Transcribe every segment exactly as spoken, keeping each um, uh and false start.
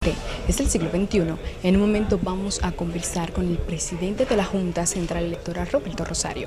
Es el siglo veintiuno. En un momento vamos a conversar con el presidente de la Junta Central Electoral, Roberto Rosario.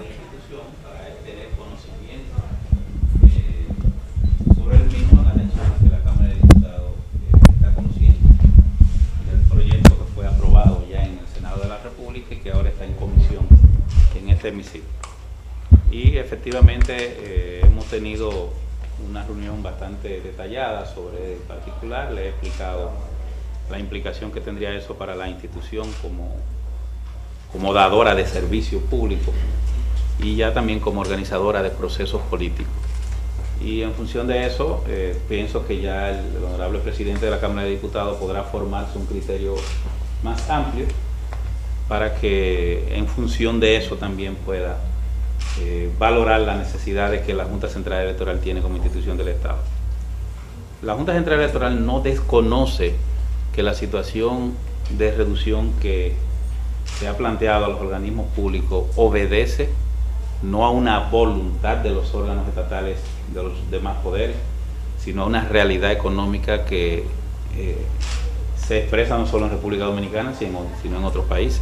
Sobre el mismo, las elecciones que la Cámara de Diputados eh, está conociendo del proyecto que fue aprobado ya en el Senado de la República y que ahora está en comisión en este hemiciclo. Y efectivamente eh, hemos tenido una reunión bastante detallada sobre el particular. Le he explicado la implicación que tendría eso para la institución como, como dadora de servicio público y ya también como organizadora de procesos políticos. Y en función de eso, eh, pienso que ya el, el honorable presidente de la Cámara de Diputados podrá formarse un criterio más amplio para que en función de eso también pueda eh, valorar las necesidades que la Junta Central Electoral tiene como institución del Estado. La Junta Central Electoral no desconoce que la situación de reducción que se ha planteado a los organismos públicos obedece no a una voluntad de los órganos estatales de los demás poderes, sino a una realidad económica que eh, se expresa no solo en República Dominicana, sino, sino en otros países.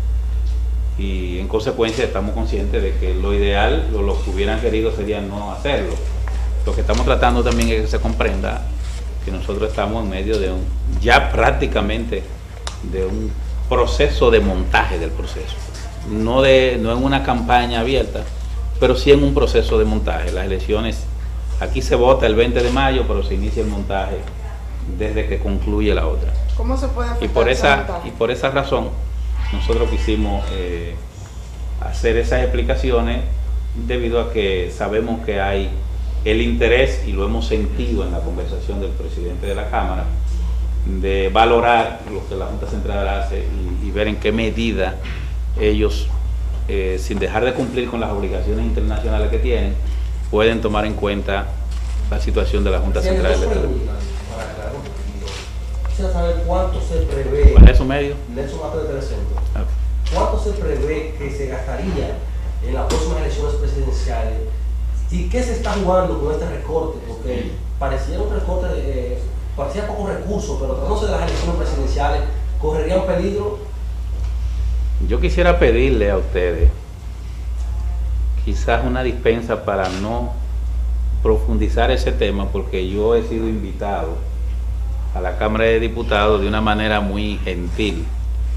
Y en consecuencia estamos conscientes de que lo ideal, o lo que hubieran querido sería no hacerlo. Lo que estamos tratando también es que se comprenda que nosotros estamos en medio de un, ya prácticamente de un proceso de montaje del proceso. No, de, no en una campaña abierta, pero sí en un proceso de montaje. Las elecciones, aquí se vota el veinte de mayo, pero se inicia el montaje desde que concluye la otra. ¿Cómo se puede afectar y por esa esa Y por esa razón, nosotros quisimos eh, hacer esas explicaciones debido a que sabemos que hay el interés, y lo hemos sentido en la conversación del presidente de la Cámara, de valorar lo que la Junta Central hace y, y ver en qué medida ellos, eh, sin dejar de cumplir con las obligaciones internacionales que tienen, pueden tomar en cuenta la situación de la Junta sí, Central Electoral. Para aclarar un poquito, quisiera saber cuánto se prevé. ¿Cuál es su medio? Nelson Mato de Telecentro. Okay. ¿Cuánto se prevé que se gastaría en las próximas elecciones presidenciales? ¿Y qué se está jugando con este recorte? Porque parecía un recorte, de, parecía pocos recursos, pero tratándose de las elecciones presidenciales, ¿correría un peligro? Yo quisiera pedirle a ustedes quizás una dispensa para no profundizar ese tema, porque yo he sido invitado a la Cámara de Diputados de una manera muy gentil,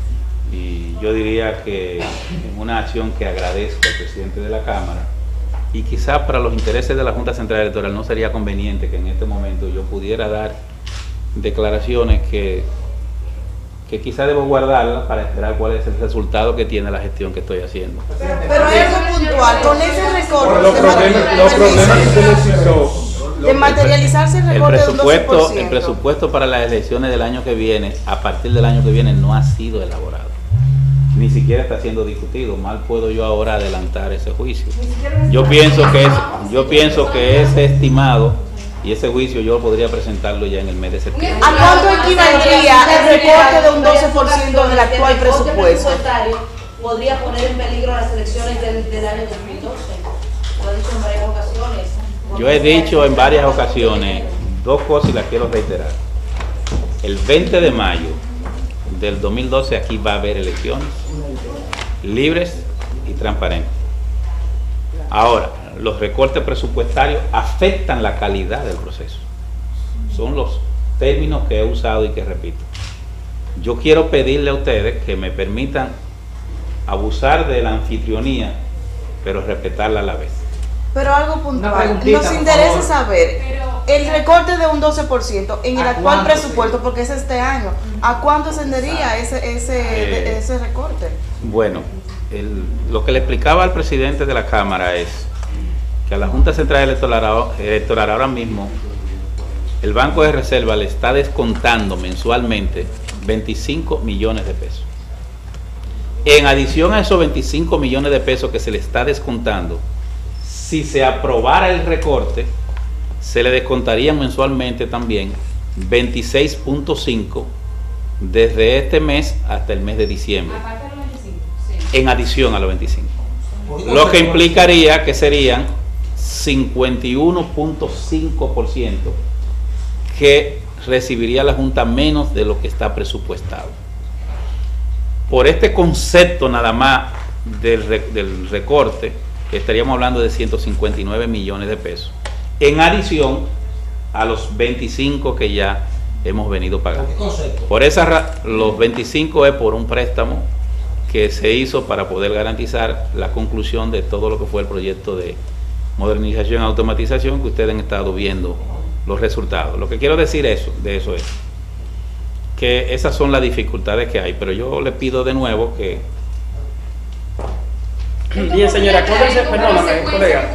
y yo diría que en una acción que agradezco al presidente de la Cámara, y quizás para los intereses de la Junta Central Electoral no sería conveniente que en este momento yo pudiera dar declaraciones que, que quizás debo guardarlas para esperar cuál es el resultado que tiene la gestión que estoy haciendo. Pero, pero hay algo puntual, con ese recorte los problemas, los problemas que se necesitó, de materializarse el El recorte de un doce por presupuesto, ciento. el presupuesto para las elecciones del año que viene, a partir del año que viene, no ha sido elaborado. Ni siquiera está siendo discutido. Mal puedo yo ahora adelantar ese juicio. Yo pienso que es, yo pienso que ese estimado y ese juicio yo podría presentarlo ya en el mes de septiembre. ¿A cuánto equivaldría el recorte de un doce por ciento del actual presupuesto? Podría poner en peligro las elecciones del, del año dos mil doce. Lo he dicho en varias ocasiones. Yo he dicho en varias ocasiones dos cosas y las quiero reiterar. El veinte de mayo del dos mil doce aquí va a haber elecciones libres y transparentes. Ahora, los recortes presupuestarios afectan la calidad del proceso. Son los términos que he usado y que repito. Yo quiero pedirle a ustedes que me permitan abusar de la anfitrionía, pero respetarla a la vez. Pero algo puntual, nos interesa saber el recorte de un doce por ciento en el actual presupuesto, porque es este año. ¿A cuánto ascendería ese, ese, Eh, ese recorte? Bueno, el, lo que le explicaba al presidente de la Cámara es que a la Junta Central Electoral, Electoral ahora mismo el Banco de Reserva le está descontando mensualmente veinticinco millones de pesos. En adición a esos veinticinco millones de pesos que se le está descontando, si se aprobara el recorte, se le descontarían mensualmente también veintiséis punto cinco desde este mes hasta el mes de diciembre, en adición a los veinticinco. Lo que implicaría que serían cincuenta y uno punto cinco por ciento que recibiría la Junta menos de lo que está presupuestado. Por este concepto nada más del, del recorte, estaríamos hablando de ciento cincuenta y nueve millones de pesos, en adición a los veinticinco que ya hemos venido pagando. Por esa los veinticinco es por un préstamo que se hizo para poder garantizar la conclusión de todo lo que fue el proyecto de modernización y automatización que ustedes han estado viendo los resultados. Lo que quiero decir eso, de eso es que esas son las dificultades que hay, pero yo le pido de nuevo que... Bien, señora, acuérdense, perdóname, colega.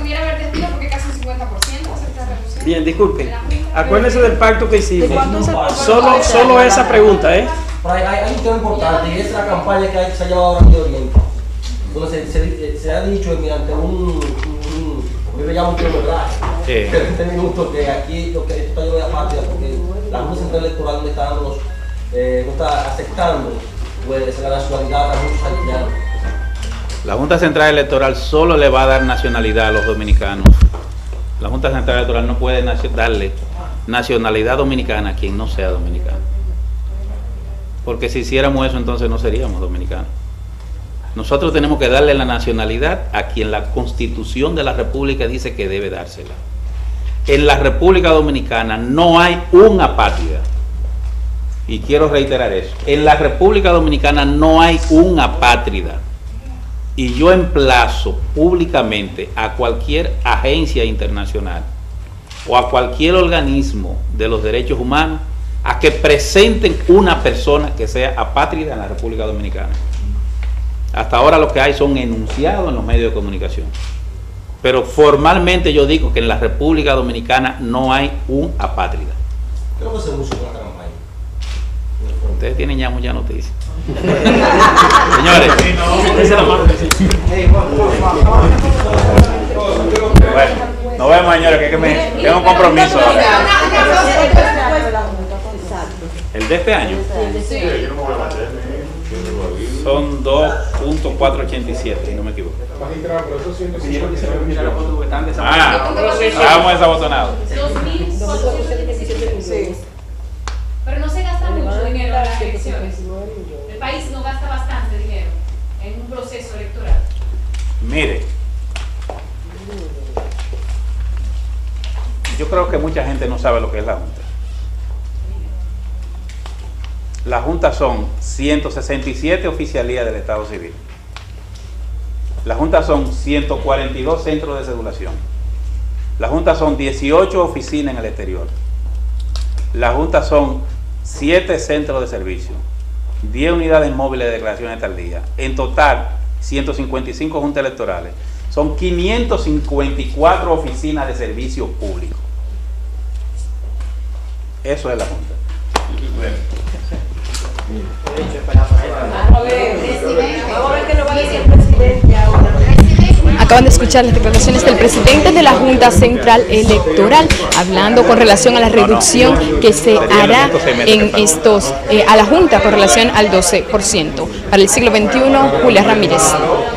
Bien, disculpen. Acuérdense del pacto que hicimos. Solo, solo esa pregunta, ¿eh? Pero hay, hay un tema importante y es la campaña que, hay, que se ha llevado ahora en Medio Oriente, donde se, se, se ha dicho mediante un, un, yo le llamo un kilometraje, sí. de veinte minutos, que aquí lo que esto está lleno de apatía, porque la Junta Central Electoral no está, dándonos, eh, no está aceptando pues, la nacionalidad a muchos haitianos. La Junta Central Electoral solo le va a dar nacionalidad a los dominicanos. La Junta Central Electoral no puede darle nacionalidad dominicana a quien no sea dominicano. Porque si hiciéramos eso, entonces no seríamos dominicanos. Nosotros tenemos que darle la nacionalidad a quien la Constitución de la República dice que debe dársela. En la República Dominicana no hay un apátrida. Y quiero reiterar eso. En la República Dominicana no hay un apátrida. Y yo emplazo públicamente a cualquier agencia internacional o a cualquier organismo de los derechos humanos a que presenten una persona que sea apátrida en la República Dominicana. Hasta ahora lo que hay son enunciados en los medios de comunicación. Pero formalmente yo digo que en la República Dominicana no hay un apátrida. ¿Qué es lo que se usa con esta campaña? Ustedes tienen ya muchas noticias. Señores, bueno, nos vemos, señores, que, que me tengo un compromiso ahora. ¿El de este año? Son dos punto cuatrocientos ochenta y siete, si no me equivoco. Ah, vamos desabotonados. Pero no se gasta mucho dinero en las elecciones. El país no gasta bastante dinero en un proceso electoral. Mire, yo creo que mucha gente no sabe lo que es la Junta. La Junta son ciento sesenta y siete oficialías del Estado Civil. La Junta son ciento cuarenta y dos centros de cedulación. La Junta son dieciocho oficinas en el exterior. La Junta son siete centros de servicio, diez unidades móviles de declaraciones tardías. En total, ciento cincuenta y cinco juntas electorales. Son quinientas cincuenta y cuatro oficinas de servicio público. Eso es la Junta. Vamos a ver qué nos va a decir el presidente ahora. Acaban de escuchar las declaraciones del presidente de la Junta Central Electoral, hablando con relación a la reducción que se hará en estos, eh, a la Junta con relación al doce por ciento. Para el siglo veintiuno, Julia Ramírez.